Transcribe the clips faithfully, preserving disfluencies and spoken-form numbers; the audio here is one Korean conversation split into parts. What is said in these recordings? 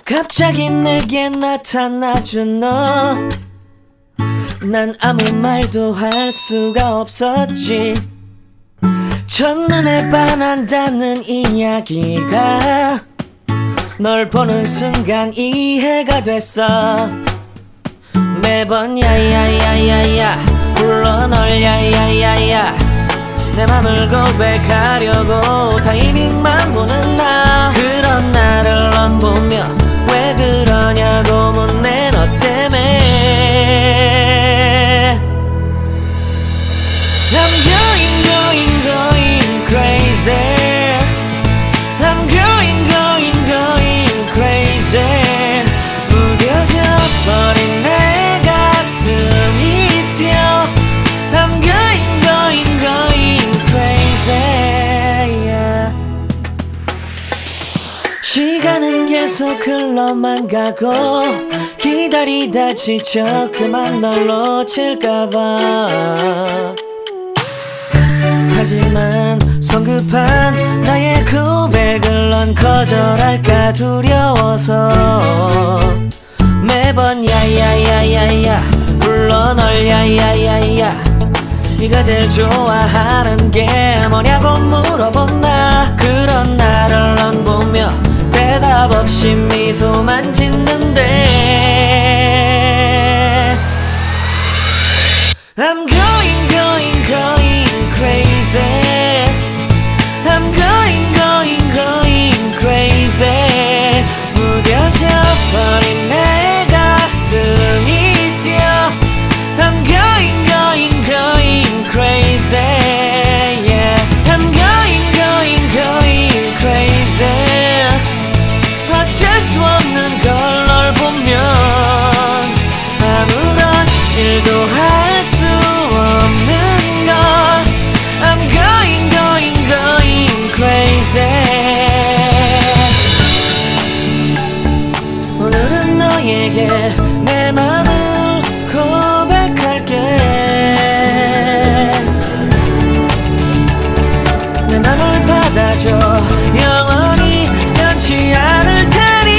갑자기 내게 나타나준 너, 난 아무 말도 할 수가 없었지. 첫눈에 반한다는 이야기가 널 보는 순간 이해가 됐어. 매번 야야야야야 불러 널 야야야야, 내 맘을 고백하려고 타이밍만 보는 나. 그런 나를 넌 보며 왜 그러냐고 묻네. 너 때문에 I'm going going going crazy. I'm going going going crazy. 무뎌져 버린 내 가슴이 뛰어. I'm going going going crazy, yeah. 시간은 계속 흘러만 가고 기다리다 지쳐 그만 널 놓칠까봐. 하지만 성급한 나의 고백을 넌 거절할까 두려워서 매번 야야야야야 불러 널 야야야야. 네가 제일 좋아하는 게 뭐냐고 물어본 나. 그런 나를 넌 보며 대답 없이 미소만 짓는데 I'm going going going crazy. I'm going going going crazy. 무뎌져 버린 내 가슴이 뛰어. I'm going going going crazy, yeah. I'm going going going crazy. 어쩔 수 없는 걸 널 보면 아무런 일도 할 수 없는 걸. I'm going going going crazy. 오늘은 너에게 내 맘을 고백할게. 내 맘을 받아줘. 영원히 변치 않을 테니.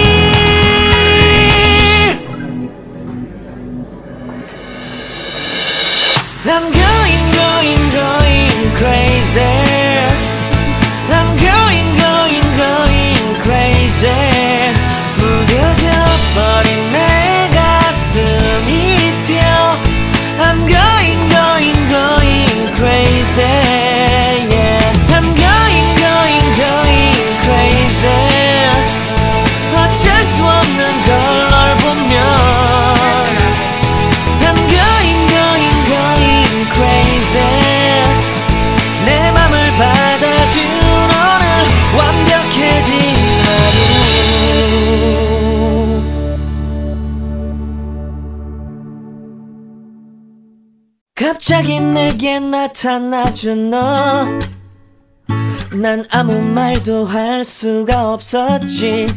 I'm going going going crazy. I'm going going going crazy. 무뎌져 버린 내 가슴이 뛰어. I'm going going going crazy, yeah. I'm going going going crazy. 어쩔 수 없는 걸 널 보면 I'm going going going crazy. 내 맘을 받아준 오늘 완벽해진 하루. 갑자기 내게 나타나준 너, 난 아무 말도 할 수가 없었지.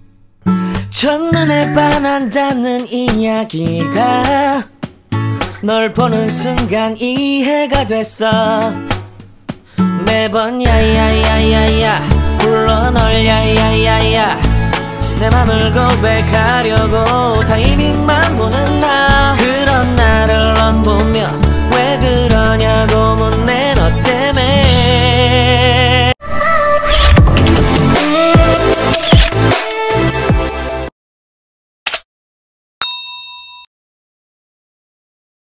첫눈에 반한다는 이야기가 널 보는 순간 이해가 됐어. 매번 야야야야야 불러 널 야야야야, 내 맘을 고백하려고 타이밍만 보는 나. 그런 나를 넌 보며 왜 그러냐고 묻네.